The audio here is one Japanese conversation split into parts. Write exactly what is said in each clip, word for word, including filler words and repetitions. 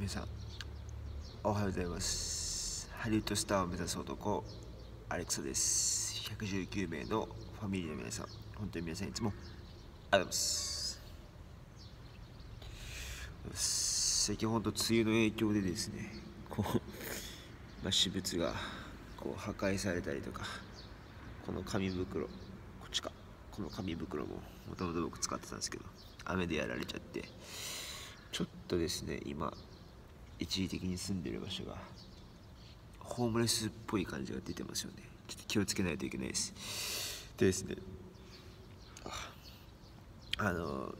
皆さんおはようございます。ハリウッドスターを目指す男アレクサです。ひゃくじゅうきゅうめいのファミリーの皆さん、本当に皆さんいつもありがとうございます。最近本当梅雨の影響でですね、こう、まあ、私物がこう破壊されたりとか、この紙袋、こっちか、この紙袋ももともと僕使ってたんですけど、雨でやられちゃって、ちょっとですね、今一時的に住んでる場所がホームレスっぽい感じが出てますよね。ちょっと気をつけないといけないです。でですね、あの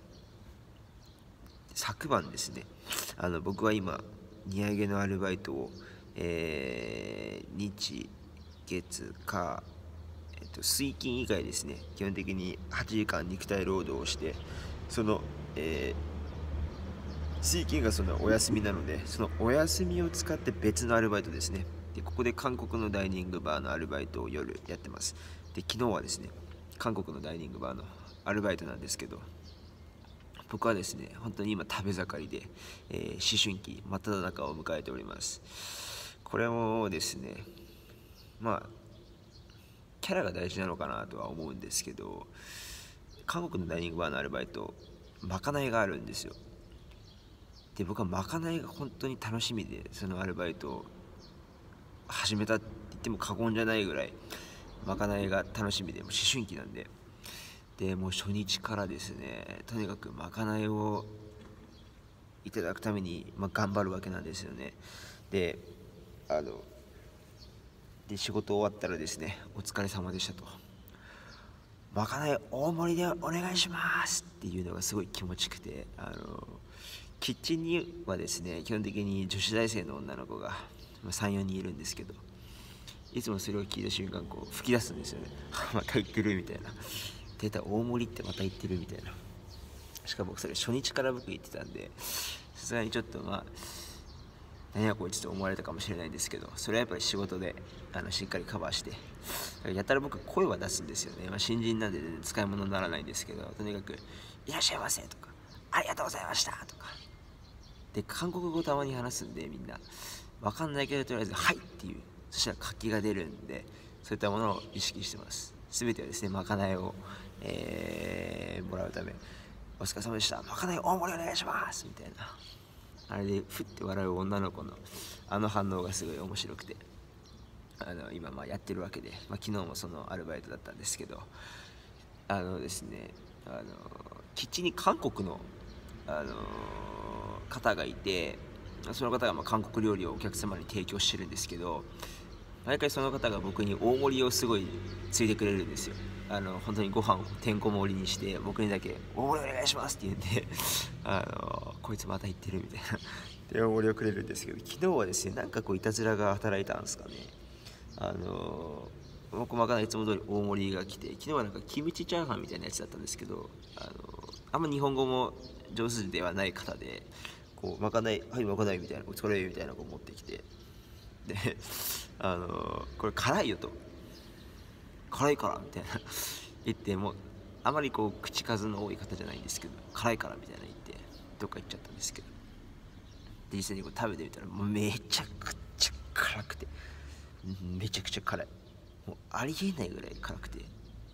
昨晩ですね、あの僕は今荷上げのアルバイトを、えー、日月火、えっと、水金以外ですね、基本的にはちじかん肉体労働をして、その、えー水金がそのお休みなので、そのお休みを使って別のアルバイトですね。で、ここで韓国のダイニングバーのアルバイトを夜やってます。で、昨日はですね、韓国のダイニングバーのアルバイトなんですけど、僕はですね、本当に今食べ盛りで、えー、思春期真っ只中を迎えております。これもですね、まあ、キャラが大事なのかなとは思うんですけど、韓国のダイニングバーのアルバイト、まかないがあるんですよ。で、僕はまかないが本当に楽しみで、そのアルバイトを始めたって言っても過言じゃないぐらいまかないが楽しみで、もう思春期なんで、でもう初日からですね、とにかくまかないをいただくために、まあ、頑張るわけなんですよね。で、あので仕事終わったらですね、お疲れ様でしたと、まかない大盛りでお願いしますっていうのがすごい気持ちよくて、あのキッチンにはですね、基本的に女子大生の女の子がさん、よにんいるんですけど、いつもそれを聞いた瞬間こう吹き出すんですよね。また言ってるみたいな。出た大盛りってまた言ってるみたいな。しかもそれ初日から僕言ってたんで、さすがにちょっとまあ何やこいつと思われたかもしれないんですけど、それはやっぱり仕事であのしっかりカバーして、やたら僕声は出すんですよね。まあ、新人なんで、ね、使い物にならないんですけど、とにかくいらっしゃいませとか、ありがとうございましたとかで、韓国語たまに話すんで、みんなわかんないけどとりあえずはいっていう、そしたら活気が出るんで、そういったものを意識してます。全てはですね、まかないを、えー、もらうため、お疲れ様でした、まかない大盛りお願いしますみたいな、あれでふって笑う女の子のあの反応がすごい面白くて、あの今まあやってるわけで、まあ、昨日もそのアルバイトだったんですけど、あのですね、あのキッチンに韓国のあの方がいて、その方がまあ韓国料理をお客様に提供してるんですけど、毎回その方が僕に大盛りをすごいついてくれるんですよ。あの本当にご飯をてんこ盛りにして僕にだけ「大盛りお願いします」って言うんで、あのこいつまた言ってるみたいなで大盛りをくれるんですけど、昨日はですね、なんかこういたずらが働いたんですかね。あの僕まかないいつも通り大盛りが来て、昨日はなんかキムチチャーハンみたいなやつだったんですけど、あのあんま日本語も上手ではない方で、こうまかないはいまかないみたいな、お疲れみたいなのを持ってきて、であのこれ辛いよと、辛いからみたいな言って、もうあまりこう口数の多い方じゃないんですけど、辛いからみたいな言ってどっか行っちゃったんですけど、で実際にこう食べてみたらもうめちゃくちゃ辛くて、めちゃくちゃ辛い、もうありえないぐらい辛くてい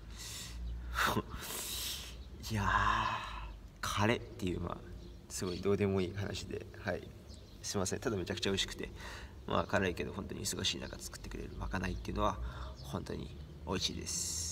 やー、カレーっていうまあすごいどうでもいい話で、はい、すいません。ただめちゃくちゃ美味しくて、まあ辛いけど本当に忙しい中作ってくれるまかないっていうのは本当に美味しいです。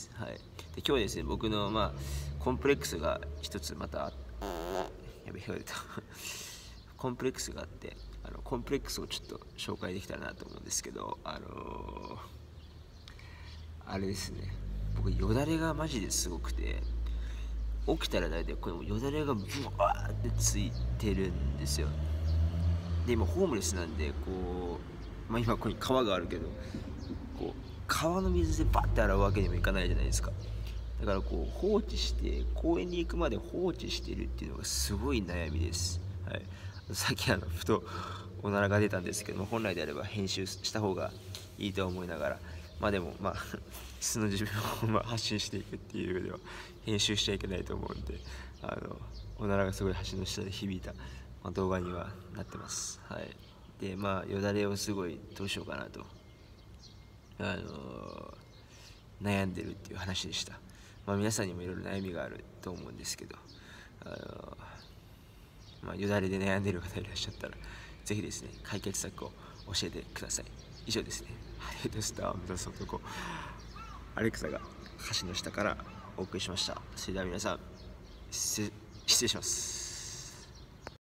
はい。で今日はですね、僕のまあコンプレックスが一つまたやべやべたコンプレックスがあって、あのコンプレックスをちょっと紹介できたらなと思うんですけど、あのー、あれですね、僕よだれがマジですごくて、起きたら大体これよだれがブワーってついてるんですよ。で今ホームレスなんで、こう、まあ、今ここに川があるけど、こう川の水でバッて洗うわけにもいかないじゃないですか。だからこう放置して、公園に行くまで放置してるっていうのがすごい悩みです。はい、さっきあのふとおならが出たんですけども、本来であれば編集した方がいいと思いながら、まあでもまあ素の自分をまあ発信していくっていう上では編集しちゃいけないと思うんで、あのおならがすごい橋の下で響いたまあ、動画にはなってます。はい。で、まあ、よだれをすごいどうしようかなと、あのー悩んでるっていう話でした。まあ、皆さんにもいろいろ悩みがあると思うんですけど、あのーまあ、よだれで悩んでる方いらっしゃったら、ぜひですね、解決策を教えてください。以上ですね。ハリウッドスターを目指す男、アレクサが橋の下からお送りしました。それでは皆さん、失失礼します。